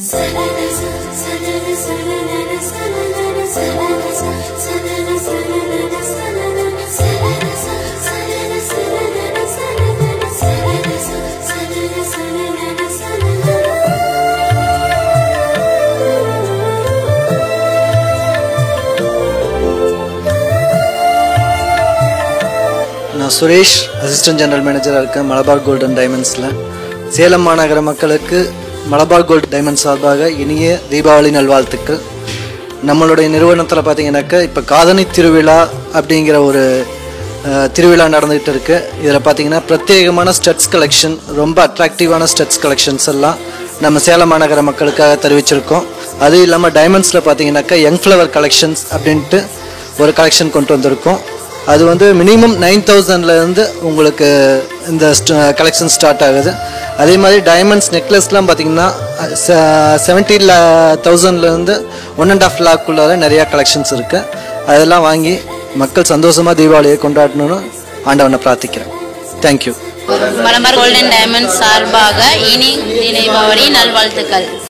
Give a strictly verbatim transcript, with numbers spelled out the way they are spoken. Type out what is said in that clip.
Suresh assistant general மேனேஜராக இருக்கேன் Malabar gold and டைமண்ட்ஸில். சேலம் மாநகர மக்களுக்கு மலபார் கோல்ட் டைமண்ட்ஸ் சார்பாக இனிய தீபாவளி நல்வாழ்த்துக்கள். நம்மளுடைய நிறுவனத்தில் பார்த்தீங்கன்னாக்கா இப்போ காதணி திருவிழா அப்படிங்கிற ஒரு திருவிழா நடந்துகிட்டு இருக்கு. இதில் பார்த்தீங்கன்னா பிரத்யேகமான ஸ்டட்ஸ் கலெக்ஷன், ரொம்ப அட்ராக்டிவான ஸ்டட்ஸ் கலெக்ஷன்ஸ் எல்லாம் நம்ம சேலம் மாநகர மக்களுக்காக தெரிவிச்சிருக்கோம். அதுவும் இல்லாமல் டைமண்ட்ஸில் பார்த்தீங்கன்னாக்கா யங் ஃப்ளவர் கலெக்ஷன்ஸ் அப்படின்ட்டு ஒரு கலெக்ஷன் கொண்டு வந்திருக்கோம். அது வந்து மினிமம் நைன் தௌசண்ட்லேருந்து உங்களுக்கு இந்த கலெக்ஷன் ஸ்டார்ட் ஆகுது. அதே மாதிரி டைமண்ட்ஸ் நெக்லஸ்லாம் பார்த்திங்கன்னா செவன்ட்டி தௌசண்ட்லேருந்து ஒன் அண்ட் ஆஃப் லேக்குள்ளார நிறையா கலெக்ஷன்ஸ் இருக்குது. அதெல்லாம் வாங்கி மக்கள் சந்தோஷமாக தீபாவளியை கொண்டாடணும்னு ஆண்டவனை பிரார்த்திக்கிறேன். தேங்க்யூ. மலபார் கோல்டன் டைமண்ட்ஸ் சார்பாக இனி தீபாவளி நல்வாழ்த்துக்கள்.